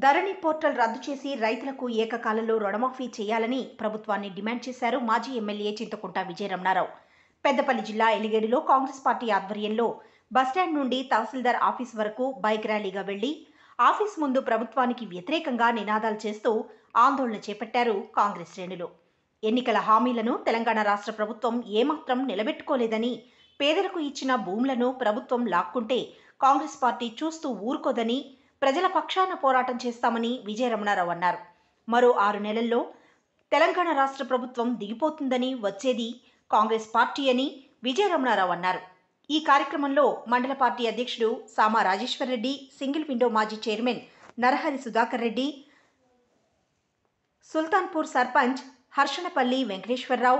ధరణి portal రద్దు చేసి రైతులకు ఏకకాలంలో రుణమాఫీ చేయాలని ప్రభుత్వాన్ని డిమాండ్ చేశారు మాజీ ఎమ్మెల్యే చింతకుంట విజయరమణారావు. పెద్దపల్లి జిల్లా ఎలిగేడులో కాంగ్రెస్ పార్టీ ఆధ్వర్యంలో బస్టాండ్ నుండి తహసీల్దార్ ఆఫీస్ వరకు బైక్ ర్యాలీగా వెళ్లి ఆఫీస్ ముందు ప్రభుత్వానికి వ్యతిరేకంగా నినాదాలు చేస్తూ ఆందోళన చేపట్టారు కాంగ్రెస్ శ్రేణులు. ఎన్నికల హామీలను తెలంగాణ రాష్ట్ర ప్రభుత్వం ఏమాత్రం నిలబెట్టుకోలేదని, పేదలకు ఇచ్చిన భూములను ప్రభుత్వం లాక్కుంటే కాంగ్రెస్ పార్టీ చూస్తూ ఊరుకోదని, ప్రజల పక్షాన పోరాటం చేస్తామని విజయరమణారావు అన్నారు. మరో 6 నెలల్లో తెలంగాణ రాష్ట్ర ప్రభుత్వం దిగిపోతుందని, వచ్చేది కాంగ్రెస్ పార్టీ అని విజయరమణారావు అన్నారు. ఈ కార్యక్రమంలో మండల పార్టీ అధ్యక్షుడు సామా రాజేశ్వర్ రెడ్డి, సింగిల్ విండో మాజీ చైర్మన్ నరహరి సుధాకర్ రెడ్డి, సుల్తాన్పూర్ సర్పంచ్ హర్షణపల్లి వెంకటేశ్వరరావు,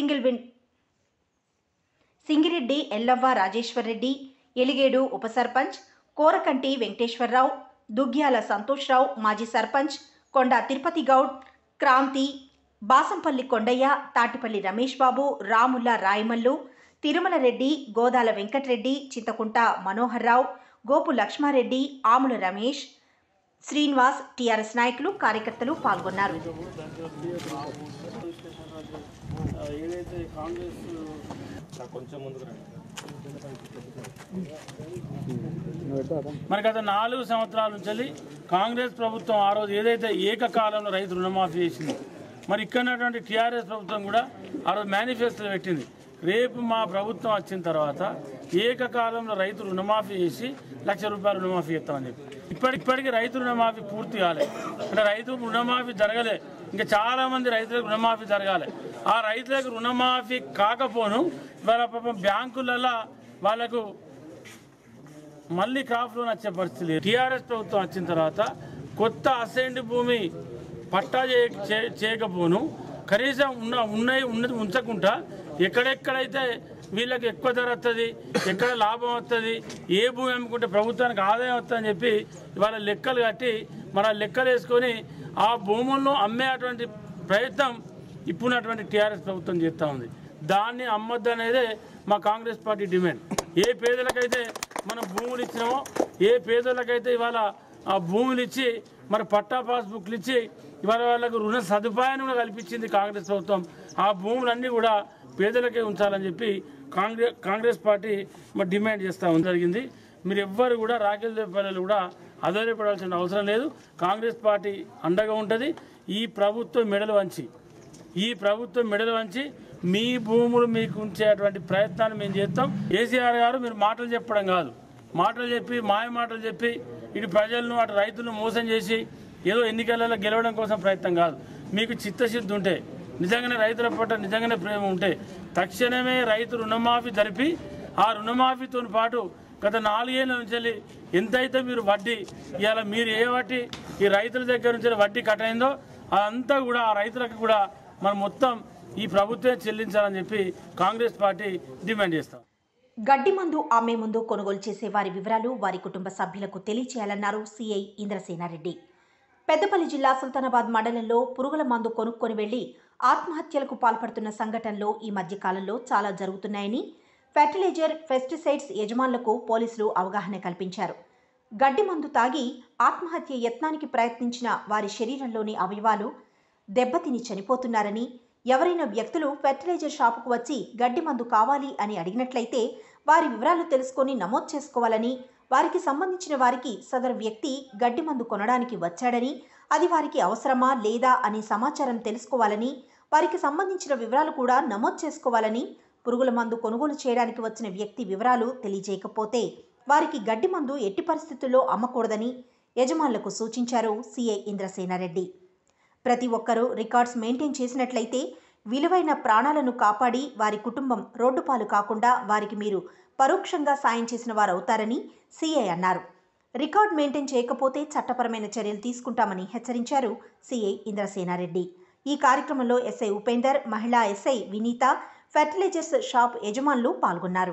సింగిరెడ్డి ఎల్లవ్వ రాజేశ్వర్ రెడ్డి, ఎలిగేడు ఉప సర్పంచ్ కోరకంటి వెంకటేశ్వరరావు, దుగ్గ్యాల సంతోష్రావు, మాజీ సర్పంచ్ కొండ తిరుపతి గౌడ్, క్రాంతి, బాసంపల్లి కొండయ్య, తాటిపల్లి రమేష్ బాబు, రాముల్లా రాయమల్లు, తిరుమల రెడ్డి, గోదాల వెంకటరెడ్డి, చింతకుంట మనోహర్ రావు, గోపు లక్ష్మారెడ్డి, ఆముల రమేష్, శ్రీనివాస్, టీఆర్ఎస్ నాయకులు, కార్యకర్తలు పాల్గొన్నారు. మరి గత 4 సంవత్సరాల నుంచి కాంగ్రెస్ ప్రభుత్వం ఆ రోజు ఏదైతే ఏకకాలంలో రైతు రుణమాఫీ చేసింది, మరి ఇక్కడ టీఆర్ఎస్ ప్రభుత్వం కూడా ఆ రోజు మేనిఫెస్టోలో పెట్టింది, రేపు మా ప్రభుత్వం వచ్చిన తర్వాత ఏకకాలంలో రైతు రుణమాఫీ చేసి ₹1,00,000 రుణమాఫీ చేస్తామని చెప్పి ఇప్పటికీ రైతు రుణమాఫీ పూర్తి కాలే. అంటే రైతు రుణమాఫీ జరగలే, ఇంకా చాలా మంది రైతులకు రుణమాఫీ జరగాలి. ఆ రైతులకు రుణమాఫీ కాకపోను ఇవాళ పాపం బ్యాంకులలో వాళ్ళకు మళ్ళీ క్రాప్ లోన్ వచ్చే పరిస్థితి లేదు. టీఆర్ఎస్ ప్రభుత్వం వచ్చిన తర్వాత కొత్త అసైన్డ్ భూమి పట్టా చేయకపోను కనీసం ఉన్నది ఉంచకుండా ఎక్కడెక్కడైతే వీళ్ళకి ఎక్కువ ధర వస్తుంది, ఎక్కడ లాభం వస్తుంది, ఏ భూమి అమ్ముకుంటే ప్రభుత్వానికి ఆదాయం వస్తుందని చెప్పి ఇవాళ లెక్కలు కట్టి మన లెక్కలు వేసుకొని ఆ భూములను అమ్మేటువంటి ప్రయత్నం ఇప్పుడున్నటువంటి టీఆర్ఎస్ ప్రభుత్వం చేస్తూ ఉంది. దాన్ని అమ్మొద్దు అనేదే మా కాంగ్రెస్ పార్టీ డిమాండ్. ఏ పేదలకైతే మనం భూములు ఇచ్చినామో, ఏ పేదలకైతే ఇవాళ ఆ భూములు ఇచ్చి మరి పట్టా పాస్బుక్లు ఇచ్చి ఇవాళ వాళ్ళకు రుణ సదుపాయాన్ని కూడా కల్పించింది కాంగ్రెస్ ప్రభుత్వం, ఆ భూములన్నీ కూడా పేదలకే ఉంచాలని చెప్పి కాంగ్రెస్ పార్టీ మరి డిమాండ్ చేస్తూ జరిగింది. మీరు ఎవ్వరు కూడా రాకేల్దేపల్లెలు కూడా ఆధారపడాల్సిన అవసరం లేదు. కాంగ్రెస్ పార్టీ అండగా ఉంటుంది. ఈ ప్రభుత్వం మెడలు వంచి మీ భూములు మీకు ఉంచేటువంటి ప్రయత్నాన్ని మేము చేస్తాం. కేసీఆర్ గారు మీరు మాటలు చెప్పడం కాదు, మాటలు చెప్పి మాయ మాటలు చెప్పి ఇటు ప్రజలను అటు రైతులను మోసం చేసి ఏదో ఎన్నికలలో గెలవడం కోసం ప్రయత్నం కాదు. మీకు చిత్తశుద్ధి ఉంటే, నిజంగానే రైతుల పట్ల నిజంగానే ప్రేమ ఉంటే తక్షణమే రైతు రుణమాఫీ జరిపి ఆ రుణమాఫీతో పాటు గత 4 ఏళ్ళ నుంచి ఎంతైతే మీరు వడ్డీ ఇవాళ మీరు ఏ వడ్డీ ఈ రైతుల దగ్గర నుంచి వడ్డీ కట్ అయిందో అదంతా కూడా ఆ రైతులకు కూడా మనం మొత్తం ఈ ప్రభుత్వమే చెల్లించాలని చెప్పి కాంగ్రెస్ పార్టీ డిమాండ్ చేస్తాం. గడ్డి మందు అమ్మే ముందు కొనుగోలు చేసే వారి వివరాలు వారి కుటుంబ సభ్యులకు తెలియచేయాలన్నారు సిఐ ఇంద్రసేనారెడ్డి. పెద్దపల్లి జిల్లా సుల్తానాబాద్ మండలంలో పురుగుల మందు కొనుక్కొని వెళ్లి ఆత్మహత్యలకు పాల్పడుతున్న సంఘటనలు ఈ మధ్య కాలంలో చాలా జరుగుతున్నాయని ఫెర్టిలైజర్, పెస్టిసైడ్స్ యజమానులకు పోలీసులు అవగాహన కల్పించారు. గడ్డి మందు తాగి ఆత్మహత్య యత్నానికి ప్రయత్నించిన వారి శరీరంలోని అవయవాలు దెబ్బతిని చనిపోతున్నారని, ఎవరైనా వ్యక్తులు ఫెర్టిలైజర్ షాపుకు వచ్చి గడ్డి మందు కావాలి అని అడిగినట్లయితే వారి వివరాలు తెలుసుకొని నమోదు చేసుకోవాలని, వారికి సంబంధించిన వారికి సదరు వ్యక్తి గడ్డి మందు కొనడానికి వచ్చాడని, అది వారికి అవసరమా లేదా అనే సమాచారం తెలుసుకోవాలని, వారికి సంబంధించిన వివరాలు కూడా నమోదు చేసుకోవాలని, పురుగుల మందు కొనుగోలు చేయడానికి వచ్చిన వ్యక్తి వివరాలు తెలియజేయకపోతే వారికి గడ్డి మందు ఎట్టి పరిస్థితుల్లో అమ్మకూడదని యజమానులకు సూచించారు సిఐ ఇంద్రసేనారెడ్డి. ప్రతి ఒక్కరూ రికార్డ్స్ మెయింటైన్ చేసినట్లయితే విలువైన ప్రాణాలను కాపాడి వారి కుటుంబం రోడ్డుపాలు కాకుండా వారికి మీరు పరోక్షంగా సాయం చేసిన వారవుతారని సిఐ అన్నారు. రికార్డ్ మెయింటైన్ చేయకపోతే చట్టపరమైన చర్యలు తీసుకుంటామని హెచ్చరించారు సిఐ ఇంద్రసేనారెడ్డి. ఈ కార్యక్రమంలో ఎస్ఐ ఉపేందర్, మహిళా ఎస్ఐ వినీత, ఫెర్టిలైజర్స్ షాప్ యజమానులు పాల్గొన్నారు.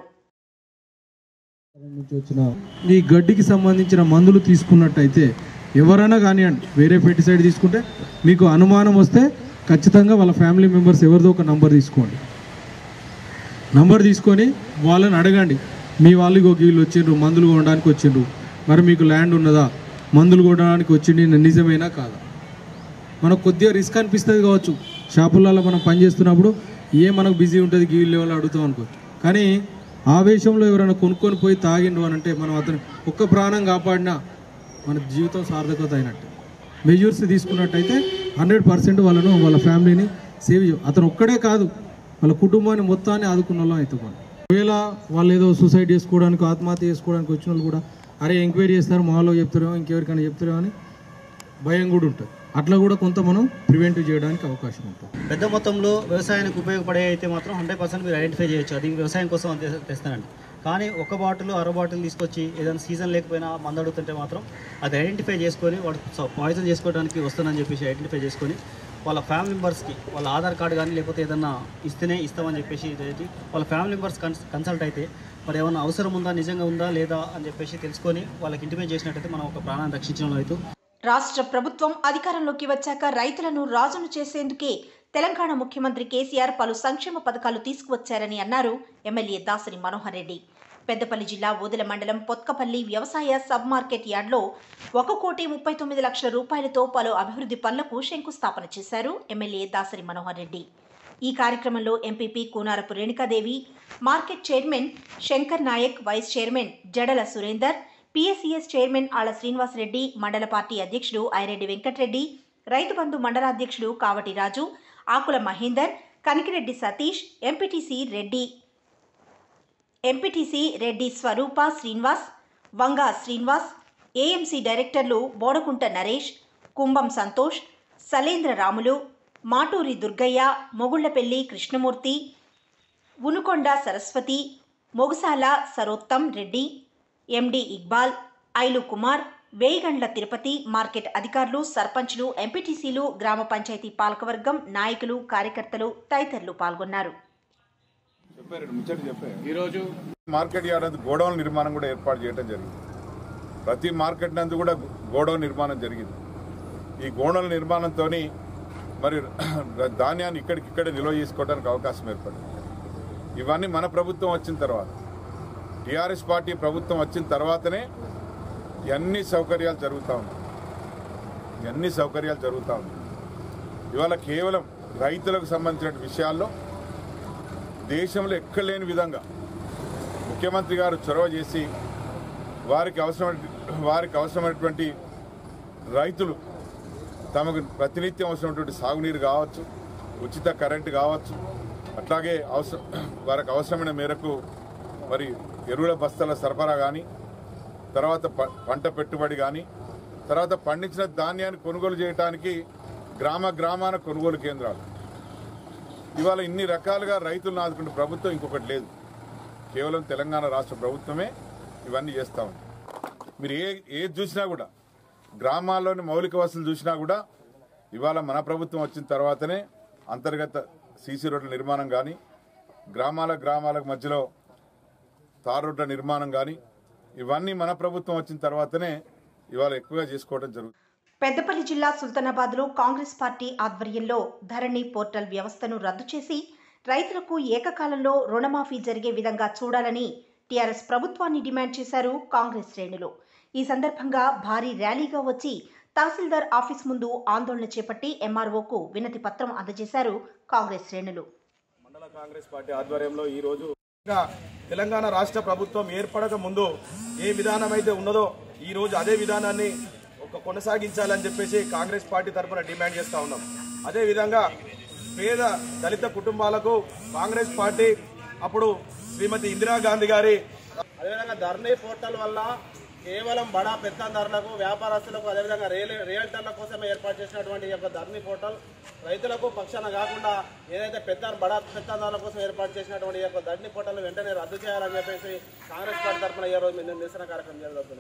ఈ గడ్డికి సంబంధించిన మందులు తీసుకున్నట్టయితే ఎవరైనా కానివ్వండి, వేరే పెస్టిసైడ్ తీసుకుంటే మీకు అనుమానం వస్తే ఖచ్చితంగా వాళ్ళ ఫ్యామిలీ మెంబర్స్ ఎవరిదో ఒక నంబర్ తీసుకోండి. నంబర్ తీసుకొని వాళ్ళని అడగండి, మీ వాళ్ళు వీళ్ళు వచ్చిండ్రు, మందులు కొనడానికి వచ్చిండ్రు, మరి మీకు ల్యాండ్ ఉన్నదా, మందులు కొనడానికి వచ్చింది నిజమేనా కాదా? మనకు కొద్దిగా రిస్క్ అనిపిస్తుంది కావచ్చు, షాపులలో మనం పని చేస్తున్నప్పుడు మనకు బిజీ ఉంటుంది గీల్ లెవెల్ అడుగుతాం అనుకోవచ్చు. కానీ ఆవేశంలో ఎవరైనా కొనుక్కొని పోయి తాగిండు అని అంటే మనం అతను ఒక్క ప్రాణం కాపాడినా మన జీవితం సార్థకత అయినట్టు. మెజర్స్ తీసుకున్నట్టయితే 100% వాళ్ళ ఫ్యామిలీని సేవ్ అతను ఒక్కడే కాదు, వాళ్ళ కుటుంబాన్ని మొత్తాన్ని ఆదుకున్న వాళ్ళం అవుతాం. ఒకవేళ వాళ్ళు ఏదో సూసైడ్ చేసుకోవడానికి ఆత్మహత్య చేసుకోవడానికి వచ్చిన వాళ్ళు కూడా అరే ఎంక్వైరీ చేస్తారు, మాలో చెప్తారేమో ఇంకెవరికైనా చెప్తారేమో అని భయం కూడా ఉంటుంది. అట్లా కూడా కొంత మనం ప్రివెంట్ చేయడానికి అవకాశం ఉంటుంది. పెద్ద మొత్తంలో వ్యవసాయానికి ఉపయోగపడే అయితే మాత్రం 100% మీరు ఐడెంటిఫై చేయొచ్చు, అది వ్యవసాయం కోసం తెస్తానండి. కానీ ఒక బాటిల్ 6 బాటిల్ తీసుకొచ్చి ఏదైనా సీజన్ లేకపోయినా మందు అడుగుతుంటే మాత్రం అది ఐడెంటిఫై చేసుకొని వాడు పాయిజన్ చేసుకోవడానికి వస్తుందని చెప్పేసి ఐడెంటిఫై చేసుకొని వాళ్ళ ఫ్యామిలీ మెంబర్స్కి వాళ్ళ ఆధార్ కార్డు కానీ లేకపోతే ఏదన్నా ఇస్తామని చెప్పేసి వాళ్ళ ఫ్యామిలీ మెంబర్స్ కన్సల్ట్ అయితే మరి ఏమైనా అవసరం ఉందా, నిజంగా ఉందా లేదా అని చెప్పేసి తెలుసుకొని వాళ్ళకి ఇంటిమేట్ చేసినట్టయితే మనం ఒక ప్రాణాన్ని రక్షించడం అవుతూ. రాష్ట్ర ప్రభుత్వం అధికారంలోకి వచ్చాక రైతులను రాజును చేసేందుకే తెలంగాణ ముఖ్యమంత్రి కేసీఆర్ పలు సంక్షేమ పథకాలు తీసుకువచ్చారని అన్నారు ఎమ్మెల్యే దాసరి మనోహర్ రెడ్డి. పెద్దపల్లి జిల్లా ఓదెల మండలం పొత్కపల్లి వ్యవసాయ సబ్ మార్కెట్ యార్డ్లో 1,39,00,000 రూపాయలతో పలు అభివృద్ధి పనులకు శంకుస్థాపన చేశారు ఎమ్మెల్యే దాసరి మనోహర్ రెడ్డి. ఈ కార్యక్రమంలో MPP Kunarapu Renukadevi, market chairman Shankar Naik, vice chairman Jadala Surender, PSCS chairman Alla Srinivasareddy, మండల పార్టీ అధ్యక్షుడు ఐరెడ్డి వెంకటరెడ్డి, రైతు బంధు మండలాధ్యక్షుడు కావటి రాజు, ఆకుల మహేందర్, కనికిరెడ్డి సతీష్, ఎంపీటీసీ రెడ్డి స్వరూప శ్రీనివాస్, వంగా శ్రీనివాస్, ఏఎంసీ డైరెక్టర్లు బోడకుంట నరేష్, కుంభం సంతోష్, సలేంద్ర రాములు, మాటూరి దుర్గయ్య, మొగుళ్లపల్లి కృష్ణమూర్తి, ఉనుకొండ సరస్వతి, మొగసాల సరోత్తం రెడ్డి, ఎండి ఇక్బాల్, ఐలు కుమార్, వేయిగండ్ల తిరుపతి, మార్కెట్ అధికారులు, సర్పంచ్లు, ఎంపీటీసీలు, గ్రామ పంచాయతీ పాలకవర్గం, నాయకులు, కార్యకర్తలు తదితరులు పాల్గొన్నారు. ఈరోజు మార్కెట్ యార్డ్ నందు గోడౌన్ నిర్మాణం కూడా ఏర్పాటు చేయడం జరిగింది. ప్రతి మార్కెట్ నందు కూడా గోడౌన్ నిర్మాణం జరిగింది. ఈ గోడౌన్ నిర్మాణంతో మరి ధాన్యాన్ని ఇక్కడికిక్కడే నిల్వ చేసుకోవడానికి అవకాశం ఏర్పడింది. ఇవన్నీ మన ప్రభుత్వం వచ్చిన తర్వాత, టీఆర్ఎస్ పార్టీ ప్రభుత్వం వచ్చిన తర్వాతనే ఇవన్నీ సౌకర్యాలు జరుగుతూ ఉన్నాయి. ఇవాళ కేవలం రైతులకు సంబంధించిన విషయాల్లో దేశంలో ఎక్కడ లేని విధంగా ముఖ్యమంత్రి గారు చొరవ చేసి వారికి అవసరమైనటువంటి రైతులు తమకు ప్రతినిత్యం అవసరమైనటువంటి సాగునీరు కావచ్చు, ఉచిత కరెంటు కావచ్చు, అట్లాగే వారికి అవసరమైన మేరకు మరి ఎరువుల బస్తాల సరఫరా కానీ, తర్వాత పంట పెట్టుబడి కానీ, తర్వాత పండించిన ధాన్యాన్ని కొనుగోలు చేయడానికి గ్రామాన కొనుగోలు కేంద్రాలు. ఇవాళ ఇన్ని రకాలుగా రైతులను ఆదుకునే ప్రభుత్వం ఇంకొకటి లేదు. కేవలం తెలంగాణ రాష్ట్ర ప్రభుత్వమే ఇవన్నీ చేస్తూ ఉంది. మీరు ఏది చూసినా కూడా, గ్రామాల్లోని మౌలిక వసతులు చూసినా కూడా ఇవాళ మన ప్రభుత్వం వచ్చిన తర్వాతనే అంతర్గత సీసీ రోడ్ల నిర్మాణం కానీ, గ్రామాలకు మధ్యలో తార్ రోడ్ల నిర్మాణం కానీ, ఇవన్నీ మన ప్రభుత్వం వచ్చిన తర్వాతనే ఇవాళ ఎక్కువగా చేసుకోవడం జరుగుతుంది. పెద్దపల్లి జిల్లా సుల్తానాబాద్లో కాంగ్రెస్ పార్టీ ఆధ్వర్యంలో ధరణి పోర్టల్ వ్యవస్థను రద్దు చేసి రైతులకు ఏకకాలంలో రుణమాఫీ జరిగే విధంగా చూడాలని టీఆర్ఎస్ ప్రభుత్వాన్ని డిమాండ్ చేశారు కాంగ్రెస్ శ్రేణులు. ఈ సందర్భంగా భారీ ర్యాలీగా వచ్చి తహసీల్దార్ ఆఫీస్ ముందు ఆందోళన చేపట్టి ఎంఆర్ఓకు వినతి పత్రం అందజేశారు కాంగ్రెస్ శ్రేణులు. మండల కాంగ్రెస్ పార్టీ ఆధ్వర్యంలో ఈ రోజు తెలంగాణ రాష్ట్ర ప్రభుత్వం ఏర్పడక ముందు ఏ విధానం అయితే ఉన్నదో ఈ రోజు అదే విధానాన్ని కొనసాగించాలని చెప్పేసి కాంగ్రెస్ పార్టీ తరఫున డిమాండ్ చేస్తూ ఉన్నాం. అదేవిధంగా పేద దళిత కుటుంబాలకు కాంగ్రెస్ పార్టీ అప్పుడు శ్రీమతి ఇందిరాగాంధీ గారి అదేవిధంగా ధరణి పోర్టల్ వల్ల కేవలం బడా పెత్తందారులకు, వ్యాపారస్తులకు, అదేవిధంగా రియల్టర్ల కోసమే ఏర్పాటు చేసినటువంటి ఈ యొక్క ధరణి పోర్టల్ రైతులకు పక్షాన కాకుండా ఏదైతే బడా పెత్తందారుల కోసం ఏర్పాటు చేసినటువంటి ఈ యొక్క ధరణి పోర్టల్ వెంటనే రద్దు చేయాలని చెప్పేసి కాంగ్రెస్ పార్టీ తరఫున ఈ రోజు నిరసన కార్యక్రమం జరుగుతుంది.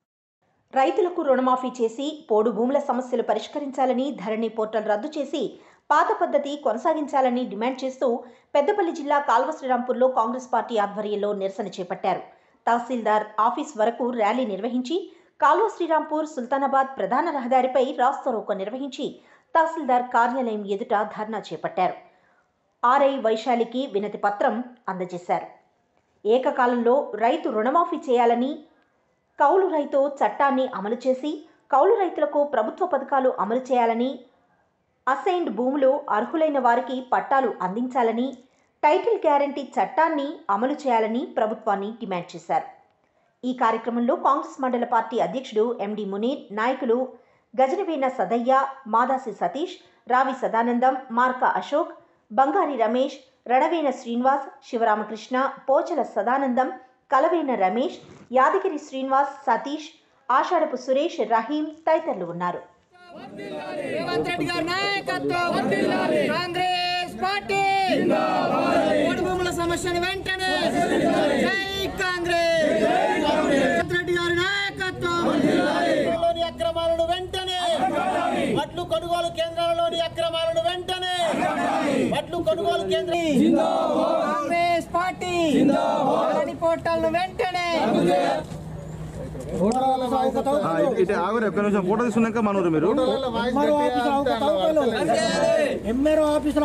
రైతులకు రుణమాఫీ చేసి పోడు భూముల సమస్యలు పరిష్కరించాలని, ధరణి పోర్టల్ రద్దు చేసి పాత పద్ధతి కొనసాగించాలని డిమాండ్ చేస్తూ పెద్దపల్లి జిల్లా కాల్వ శ్రీరాంపూర్లో కాంగ్రెస్ పార్టీ ఆధ్వర్యంలో నిరసన చేపట్టారు. తహసీల్దార్ ఆఫీస్ వరకు ర్యాలీ నిర్వహించి కాల్వ శ్రీరాంపూర్ సుల్తానాబాద్ ప్రధాన రహదారిపై రాస్తారోకో నిర్వహించి తహసీల్దార్ కార్యాలయం ఎదుట ధర్నా చేపట్టారు. ఆర్ఐ వైశాలికి వినతి పత్రం అందజేశారు. ఏకకాలంలో రైతు రుణమాఫీ చేయాలని, కౌలు రైతు చట్టాన్ని అమలు చేసి కౌలు రైతులకు ప్రభుత్వ పథకాలు అమలు చేయాలని, అసైన్డ్ భూములు అర్హులైన వారికి పట్టాలు అందించాలని, టైటిల్ గ్యారంటీ చట్టాన్ని అమలు చేయాలని ప్రభుత్వాన్ని డిమాండ్ చేశారు. ఈ కార్యక్రమంలో కాంగ్రెస్ మండల పార్టీ అధ్యక్షుడు ఎండి మునీర్, నాయకులు గజనవేన సదయ్య, మాదాసి సతీష్, రావి సదానందం, మార్క అశోక్, బంగారి రమేష్, రణవేన శ్రీనివాస్, శివరామకృష్ణ, పోచల సదానందం, కలవేన రమేష్, యాదగిరి శ్రీనివాస్, సతీష్, ఆషాఢపు సురేష్, రహీం తదితరులు ఉన్నారు. రేవంత్ రెడ్డి గారి నాయకత్వం, కాంగ్రెస్ పార్టీ మూడు భూముల సమస్యను వెంటనే జై కాంగ్రెస్. రేవంత్ రెడ్డి గారి నాయకత్వం, లోని అక్రమాలను వెంటనే, వడ్లు కొనుగోలు కేంద్రాలలోని అక్రమాలను వెంటనే, వడ్లు కొనుగోలు కేంద్రం కాంగ్రెస్ పార్టీ పోర్టల్ను వెంటనే. ఫోటో తీసుకున్నాక మనూరు మీరు ఎంఆర్ఓ ఆఫీసుల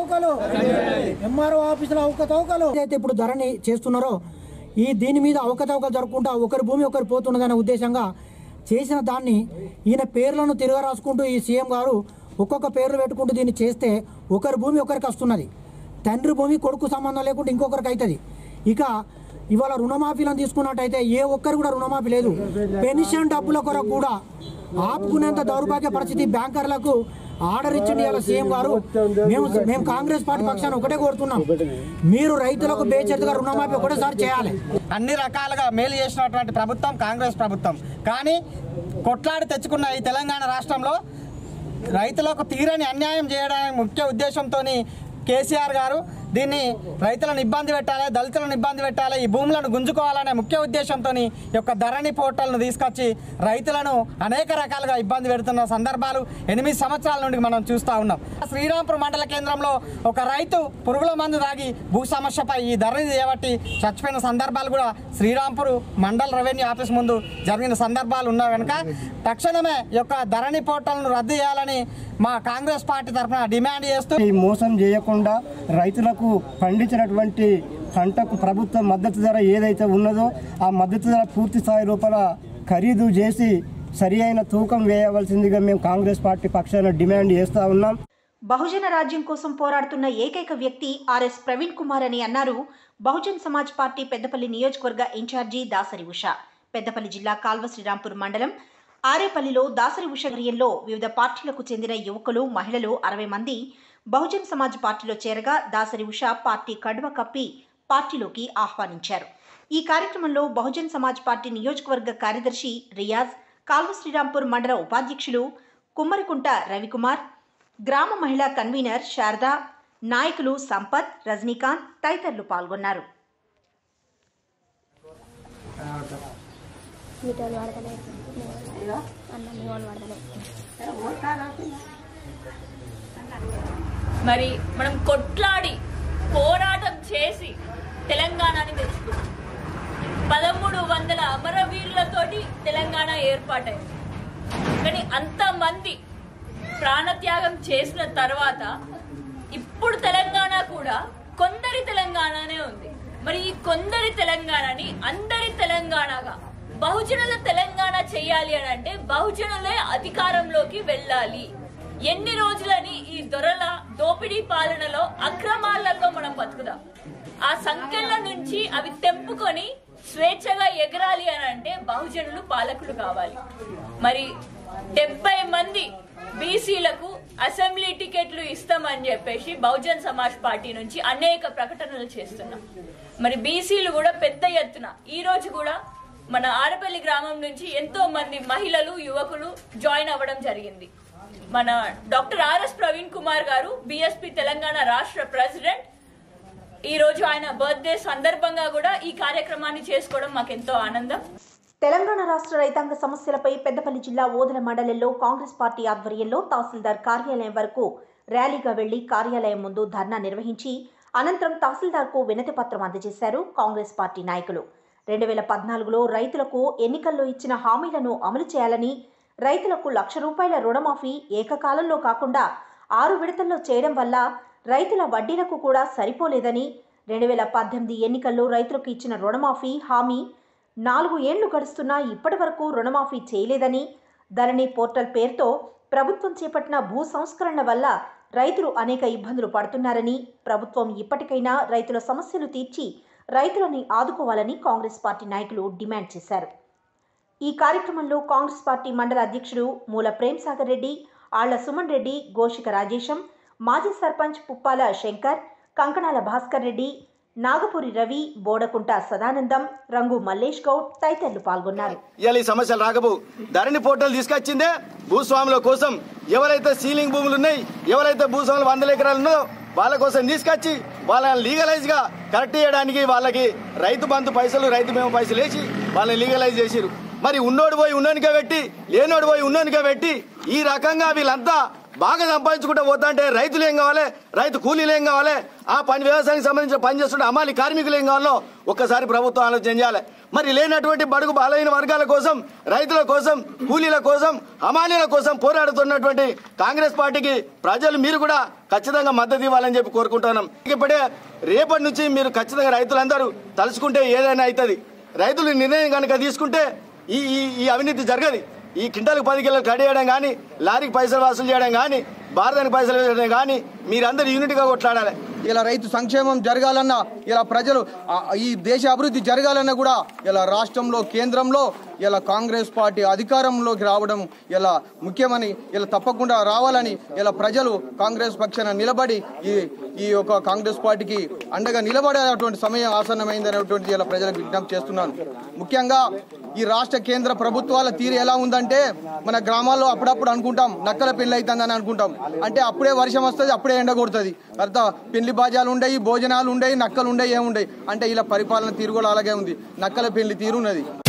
అవకతవకలు అయితే ఇప్పుడు ధరణి చేస్తున్నారో దీని మీద అవకతవకలు జరుపుకుంటా ఒకరి భూమి ఒకరు పోతున్నదనే ఉద్దేశంగా చేసిన దాన్ని ఈయన పేర్లను తిరగ రాసుకుంటూ ఈ సీఎం గారు ఒక్కొక్క పేర్లు పెట్టుకుంటూ దీన్ని చేస్తే ఒకరి భూమి ఒకరికి వస్తున్నది. తండ్రి భూమి కొడుకు సంబంధం లేకుండా ఇంకొకరికి అవుతుంది. ఇక ఇవాళ రుణమాఫీలను తీసుకున్నట్టయితే ఏ ఒక్కరు కూడా రుణమాఫీ లేదు. పెన్షన్ డబ్బుల కొరకు కూడా ఆపుకునేంత దౌర్భాగ్య పరిస్థితి బ్యాంకర్లకు ఆర్డర్ ఇచ్చింది ఇవాళ సీఎం గారు. మేము కాంగ్రెస్ పార్టీ పక్షాన్ని ఒకటే కోరుతున్నాం, మీరు రైతులకు బేచరితగా రుణమాఫీ ఒకటేసారి చేయాలి. అన్ని రకాలుగా మేలు చేసినటువంటి ప్రభుత్వం కాంగ్రెస్ ప్రభుత్వం. కానీ కొట్లాడి తెచ్చుకున్న ఈ తెలంగాణ రాష్ట్రంలో రైతులకు తీరని అన్యాయం చేయడానికి ముఖ్య ఉద్దేశంతో కేసీఆర్ గారు దీన్ని రైతులను ఇబ్బంది పెట్టాలి, దళితులను ఇబ్బంది పెట్టాలి, ఈ భూములను గుంజుకోవాలనే ముఖ్య ఉద్దేశంతో ఈ యొక్క ధరణి పోర్టల్ను తీసుకొచ్చి రైతులను అనేక రకాలుగా ఇబ్బంది పెడుతున్న సందర్భాలు 8 సంవత్సరాల నుండి మనం చూస్తూ ఉన్నాం. శ్రీరాంపూర్ మండల కేంద్రంలో ఒక రైతు పురుగుల మందు తాగి భూ సమస్యపై ఈ ధరణి చేయబట్టి చచ్చిపోయిన సందర్భాలు కూడా శ్రీరాంపూర్ మండల రెవెన్యూ ఆఫీస్ ముందు జరిగిన సందర్భాలు ఉన్నాయి. కనుక తక్షణమే ఈ యొక్క ధరణి పోర్టల్ను రద్దు చేయాలని మా కాంగ్రెస్ పార్టీ తరఫున డిమాండ్ చేస్తూ, ఈ మోసం చేయకుండా రైతులకు పండించినటువంటి పంటకు ప్రభుత్వ మద్దతు ధర ఏదైతే ఉన్నదో ఆ మద్దతు ధర పూర్తి స్థాయి లోపల ఖరీదు చేసి సరి అయిన తూకం వేయవలసిందిగా మేము కాంగ్రెస్ పార్టీ పక్షాన డిమాండ్ చేస్తూ ఉన్నాం. బహుజన రాజ్యం కోసం పోరాడుతున్న ఏకైక వ్యక్తి ఆర్ఎస్ ప్రవీణ్ కుమార్ అని అన్నారు బహుజన్ సమాజ్ పార్టీ పెద్దపల్లి నియోజకవర్గ ఇన్ఛార్జి దాసరి ఉష. పెద్దపల్లి జిల్లా కాల్వ శ్రీరాంపూర్ మండలం ఆరేపల్లిలో దాసరి ఉష ఆధ్వర్యంలో వివిధ పార్టీలకు చెందిన యువకులు, మహిళలు 60 మంది బహుజన్ సమాజ్ పార్టీలో చేరగా దాసరి ఉష పార్టీ కడువ కప్పి పార్టీలోకి ఆహ్వానించారు. ఈ కార్యక్రమంలో బహుజన్ సమాజ్ పార్టీ నియోజకవర్గ కార్యదర్శి రియాజ్, కాల్వ శ్రీరాంపూర్ మండల ఉపాధ్యక్షులు కుమ్మరికుంట రవికుమార్, గ్రామ మహిళా కన్వీనర్ శారద, నాయకులు సంపత్, రజనీకాంత్ తదితరులు పాల్గొన్నారు. మరి మనం కొట్లాడి పోరాటం చేసి తెలంగాణని తెచ్చుకున్నాం. 1300 అమరవీరులతోటి తెలంగాణ ఏర్పాటైంది. కానీ అంతమంది ప్రాణత్యాగం చేసిన తర్వాత ఇప్పుడు తెలంగాణ కూడా కొందరి తెలంగాణనే ఉంది. మరి ఈ కొందరి తెలంగాణని అందరి తెలంగాణగా బహుజనుల తెలంగాణ చెయ్యాలి అని అంటే బహుజనులే అధికారంలోకి వెళ్ళాలి. ఎన్ని రోజులని ఈ దొరల దోపిడీ పాలనలో అక్రమాలలో మనం బతుకుదాం. ఆ సంఖ్యల నుంచి అవి తెంపుకొని స్వేచ్ఛగా ఎగరాలి అని అంటే బహుజనులు పాలకులు కావాలి. మరి 70 మంది బీసీలకు అసెంబ్లీ టికెట్లు ఇస్తామని చెప్పేసి బహుజన్ సమాజ్ పార్టీ నుంచి అనేక ప్రకటనలు చేస్తున్నాం. మరి బీసీలు కూడా పెద్ద ఎత్తున ఈ రోజు కూడా మన ఆరపల్లి గ్రామం నుంచి ఎంతో మంది మహిళలు, యువకులు జాయిన్ అవ్వడం జరిగింది. మన డాక్టర్ ఆర్ఎస్ ప్రవీణ్ కుమార్ గారు బీఎస్పీ తెలంగాణ రాష్ట్ర ప్రెసిడెంట్. ఈ రోజు ఆయన బర్త్డే సందర్భంగా కూడా ఈ కార్యక్రమాన్ని చేసుకోవడం మాకెంతో ఆనందం. తెలంగాణ రాష్ట్ర రైతాంగ సమస్యలపై పెద్దపల్లి జిల్లా ఓదెల మండలంలో కాంగ్రెస్ పార్టీ ఆధ్వర్యంలో తహసీల్దార్ కార్యాలయం వరకు ర్యాలీగా వెళ్లి కార్యాలయం ముందు ధర్నా నిర్వహించి అనంతరం తహసీల్దార్కు వినతి పత్రం అందజేశారు కాంగ్రెస్ పార్టీ నాయకులు. 2014లో రైతులకు ఎన్నికల్లో ఇచ్చిన హామీలను అమలు చేయాలని, రైతులకు ₹1,00,000 రుణమాఫీ ఏకకాలంలో కాకుండా 6 విడతల్లో చేయడం వల్ల రైతుల వడ్డీలకు కూడా సరిపోలేదని, 2018 ఎన్నికల్లో రైతులకు ఇచ్చిన రుణమాఫీ హామీ 4 ఏళ్లు గడుస్తున్నా ఇప్పటి వరకు రుణమాఫీ చేయలేదని, ధరణి పోర్టల్ పేరుతో ప్రభుత్వం చేపట్టిన భూ సంస్కరణ వల్ల రైతులు అనేక ఇబ్బందులు పడుతున్నారని, ప్రభుత్వం ఇప్పటికైనా రైతుల సమస్యలు తీర్చి రైతులని ఆదుకోవాలని కాంగ్రెస్ పార్టీ నాయకులు డిమాండ్ చేశారు. ఈ కార్యక్రమంలో కాంగ్రెస్ పార్టీ మండల అధ్యక్షుడు మూల ప్రేమ్సాగర్ రెడ్డి, ఆళ్ల సుమన్ రెడ్డి, గోషిక రాజేశం, మాజీ సర్పంచ్ పుప్పాల శంకర్, కంకణాల భాస్కర్ రెడ్డి, నాగపురి రవి, బోడకుంట సదానందం, రంగు మల్లేష్ గౌడ్ తదితరులు పాల్గొన్నారు. ఇవాళ ఈ సమస్యలు రాకపో ధరణి పోర్టల్ తీసుకొచ్చిందే భూస్వాముల కోసం. ఎవరైతే సీలింగ్ భూములు ఉన్నాయి, ఎవరైతే భూస్వాములు 100 ఎకరాలు ఉన్నాయో వాళ్ళ కోసం తీసుకొచ్చి వాళ్ళని లీగలైజ్ గా కరెక్ట్ చేయడానికి వాళ్ళకి రైతు బంధు పైసలు, రైతు బీమా పైసలు వేసి వాళ్ళని లీగలైజ్ చేసిరు. మరి ఉన్నోడు పోయి ఉన్నోనిగా పెట్టి, లేనోడు పోయి ఉన్నోనిగా పెట్టి ఈ రకంగా వీళ్ళంతా బాగా సంపాదించుకుంటూ పోతా అంటే రైతులు ఏం కావాలి, రైతు కూలీలు ఏం కావాలి, ఆ పని వ్యవసాయానికి సంబంధించిన పని చేస్తుంటే అమాలి కార్మికులు ఏం కావాలో ఒక్కసారి ప్రభుత్వం ఆలోచన చేయాలి. మరి లేనటువంటి బడుగు బలహీన వర్గాల కోసం, రైతుల కోసం, కూలీల కోసం, హమాలీల కోసం పోరాడుతున్నటువంటి కాంగ్రెస్ పార్టీకి ప్రజలు మీరు కూడా ఖచ్చితంగా మద్దతు ఇవ్వాలని చెప్పి కోరుకుంటున్నాం. ఇప్పుడే రేపటి నుంచి మీరు ఖచ్చితంగా రైతులందరూ తలుచుకుంటే ఏదైనా అవుతుంది. రైతులు నిర్ణయం కనుక తీసుకుంటే ఈ అవినీతి జరగదు. ఈ కింటాలకు 10 కిలోలు కట్ చేయడం కానీ, లారీకి పైసలు వసూలు చేయడం కానీ, భారతానికి పైసలు వేయడం కానీ మీరందరూ యూనిట్గా కొట్లాడాలి. ఇలా రైతు సంక్షేమం జరగాలన్నా, ఇలా ప్రజలు ఈ దేశ అభివృద్ధి జరగాలన్నా కూడా ఇలా రాష్ట్రంలో, కేంద్రంలో ఇలా కాంగ్రెస్ పార్టీ అధికారంలోకి రావడం ఇలా ముఖ్యమని, ఇలా తప్పకుండా రావాలని ఇలా ప్రజలు కాంగ్రెస్ పక్షాన నిలబడి ఈ యొక్క కాంగ్రెస్ పార్టీకి అండగా నిలబడేటువంటి సమయం ఆసన్నమైందనేటువంటి ఇలా ప్రజలకు విజ్ఞప్తి చేస్తున్నాను. ముఖ్యంగా ఈ రాష్ట్ర కేంద్ర ప్రభుత్వాల తీరు ఎలా ఉందంటే, మన గ్రామాల్లో అప్పుడప్పుడు అనుకుంటాం నక్కల పెళ్లి అవుతుందని అనుకుంటాం. అంటే అప్పుడే వర్షం వస్తుంది, అప్పుడే ఎండ కొడుతుంది. అర్థ పెళ్లి బాజాలు ఉండయి, భోజనాలు ఉండయి, నక్కలు ఉండయి, ఏముండయి. అంటే ఇలా పరిపాలన తీరు కూడా అలాగే ఉంది, నక్కల పెళ్లి తీరు ఉన్నది.